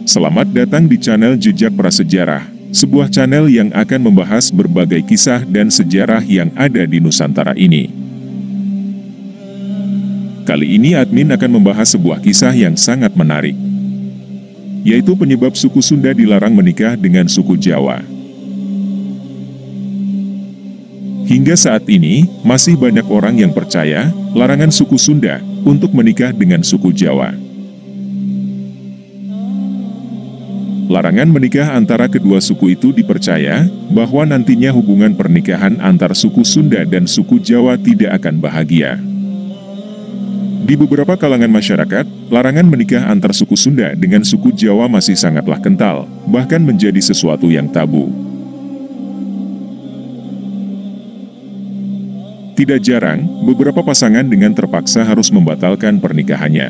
Selamat datang di channel Jejak Prasejarah, sebuah channel yang akan membahas berbagai kisah dan sejarah yang ada di Nusantara ini. Kali ini admin akan membahas sebuah kisah yang sangat menarik, yaitu penyebab suku Sunda dilarang menikah dengan suku Jawa. Hingga saat ini, masih banyak orang yang percaya larangan suku Sunda untuk menikah dengan suku Jawa. Larangan menikah antara kedua suku itu dipercaya bahwa nantinya hubungan pernikahan antar suku Sunda dan suku Jawa tidak akan bahagia. Di beberapa kalangan masyarakat, larangan menikah antar suku Sunda dengan suku Jawa masih sangatlah kental, bahkan menjadi sesuatu yang tabu. Tidak jarang, beberapa pasangan dengan terpaksa harus membatalkan pernikahannya.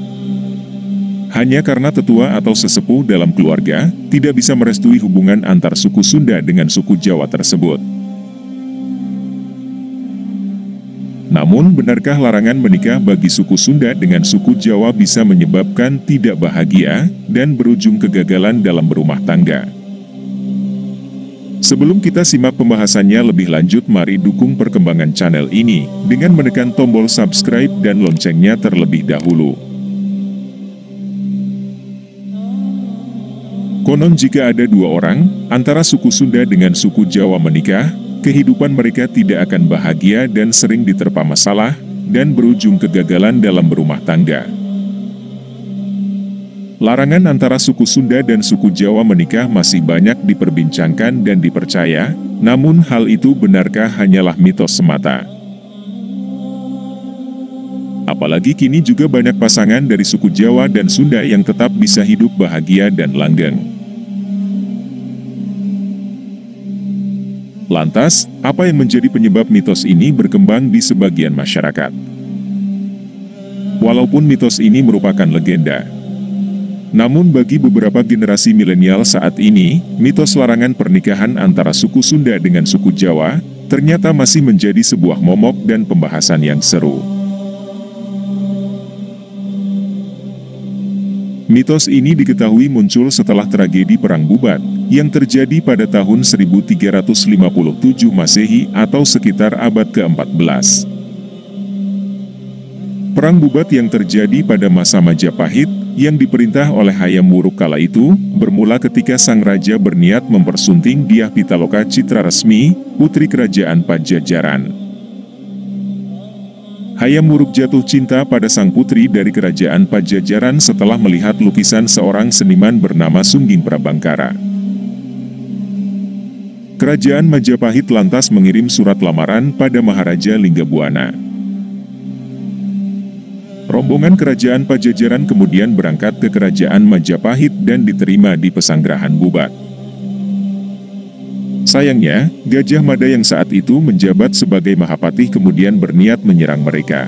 Hanya karena tetua atau sesepuh dalam keluarga tidak bisa merestui hubungan antar suku Sunda dengan suku Jawa tersebut. Namun, benarkah larangan menikah bagi suku Sunda dengan suku Jawa bisa menyebabkan tidak bahagia dan berujung kegagalan dalam berumah tangga? Sebelum kita simak pembahasannya lebih lanjut, mari dukung perkembangan channel ini dengan menekan tombol subscribe dan loncengnya terlebih dahulu. Konon jika ada dua orang, antara suku Sunda dengan suku Jawa menikah, kehidupan mereka tidak akan bahagia dan sering diterpa masalah, dan berujung kegagalan dalam berumah tangga. Larangan antara suku Sunda dan suku Jawa menikah masih banyak diperbincangkan dan dipercaya, namun hal itu benarkah hanyalah mitos semata? Apalagi kini juga banyak pasangan dari suku Jawa dan Sunda yang tetap bisa hidup bahagia dan langgeng. Lantas, apa yang menjadi penyebab mitos ini berkembang di sebagian masyarakat? Walaupun mitos ini merupakan legenda, namun bagi beberapa generasi milenial saat ini, mitos larangan pernikahan antara suku Sunda dengan suku Jawa ternyata masih menjadi sebuah momok dan pembahasan yang seru. Mitos ini diketahui muncul setelah tragedi Perang Bubat yang terjadi pada tahun 1357 Masehi atau sekitar abad ke-14. Perang Bubat yang terjadi pada masa Majapahit yang diperintah oleh Hayam Wuruk kala itu, bermula ketika sang raja berniat mempersunting Dyah Pitaloka Citraresmi, putri kerajaan Pajajaran. Hayam Wuruk jatuh cinta pada sang putri dari kerajaan Pajajaran setelah melihat lukisan seorang seniman bernama Sungging Prabangkara. Kerajaan Majapahit lantas mengirim surat lamaran pada Maharaja Linggabuana. Rombongan kerajaan Pajajaran kemudian berangkat ke kerajaan Majapahit dan diterima di Pesanggerahan Bubat. Sayangnya, Gajah Mada yang saat itu menjabat sebagai Mahapatih kemudian berniat menyerang mereka.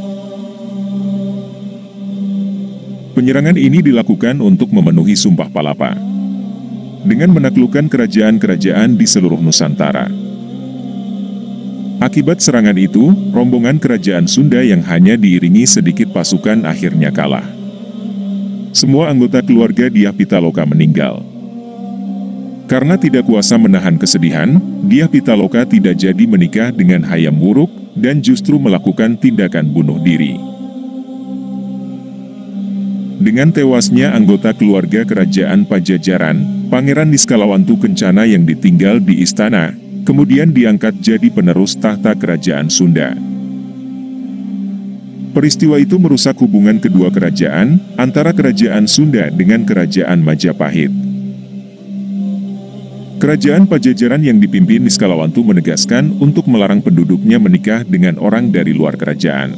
Penyerangan ini dilakukan untuk memenuhi Sumpah Palapa, dengan menaklukkan kerajaan-kerajaan di seluruh Nusantara. Akibat serangan itu, rombongan kerajaan Sunda yang hanya diiringi sedikit pasukan akhirnya kalah. Semua anggota keluarga Dyah Pitaloka meninggal. Karena tidak kuasa menahan kesedihan, Dyah Pitaloka tidak jadi menikah dengan Hayam Wuruk dan justru melakukan tindakan bunuh diri. Dengan tewasnya anggota keluarga kerajaan Pajajaran, Pangeran Niskalawantu Kencana yang ditinggal di istana kemudian diangkat jadi penerus tahta kerajaan Sunda. Peristiwa itu merusak hubungan kedua kerajaan, antara kerajaan Sunda dengan kerajaan Majapahit. Kerajaan Pajajaran yang dipimpin Niskalawantu menegaskan untuk melarang penduduknya menikah dengan orang dari luar kerajaan.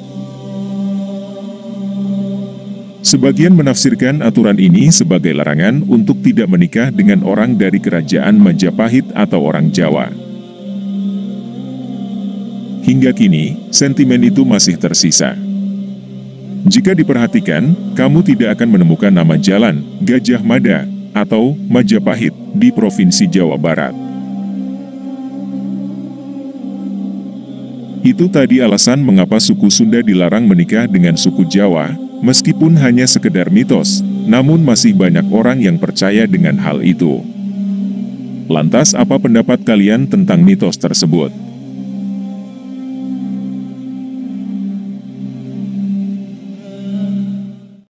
Sebagian menafsirkan aturan ini sebagai larangan untuk tidak menikah dengan orang dari kerajaan Majapahit atau orang Jawa. Hingga kini, sentimen itu masih tersisa. Jika diperhatikan, kamu tidak akan menemukan nama jalan Gajah Mada atau Majapahit di Provinsi Jawa Barat. Itu tadi alasan mengapa suku Sunda dilarang menikah dengan suku Jawa, meskipun hanya sekedar mitos, Namun masih banyak orang yang percaya dengan hal itu. Lantas apa pendapat kalian tentang mitos tersebut?